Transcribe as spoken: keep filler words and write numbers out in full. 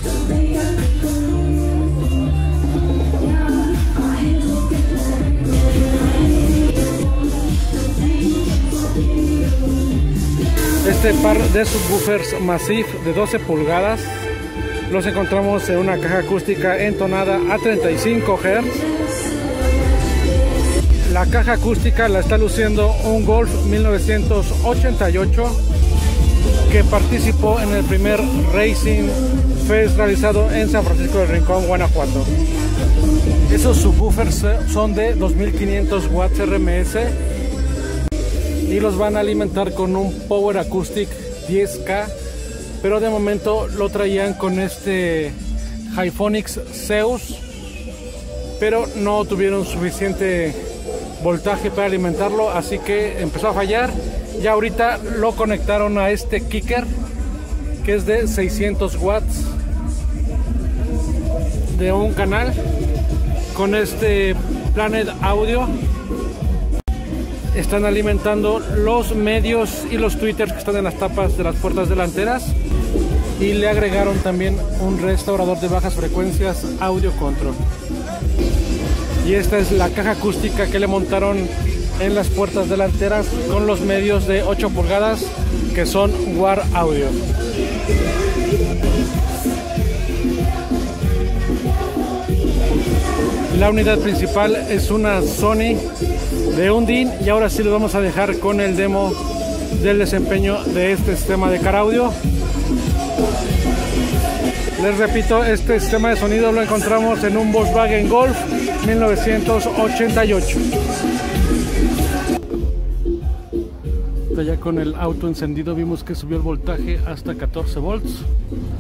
Este par de subwoofers Massive de doce pulgadas los encontramos en una caja acústica entonada a treinta y cinco hertz. La caja acústica la está luciendo un Golf mil novecientos ochenta y ocho que participó en el primer Racing Fest realizado en San Francisco del Rincón, Guanajuato. Esos subwoofers son de dos mil quinientos watts R M S y los van a alimentar con un Power Acoustic diez K, pero de momento lo traían con este Hyphonics Zeus, pero no tuvieron suficiente voltaje para alimentarlo, así que empezó a fallar. Ya ahorita lo conectaron a este Kicker, que es de seiscientos watts de un canal, con este Planet Audio. Están alimentando los medios y los tweeters que están en las tapas de las puertas delanteras, y le agregaron también un restaurador de bajas frecuencias Audio Control. Y esta es la caja acústica que le montaron en las puertas delanteras con los medios de ocho pulgadas, que son War Audio. La unidad principal es una Sony de un D I N, y ahora sí lo vamos a dejar con el demo del desempeño de este sistema de car audio. Les repito, este sistema de sonido lo encontramos en un Volkswagen Golf mil novecientos ochenta y ocho. Ya con el auto encendido vimos que subió el voltaje hasta catorce volts.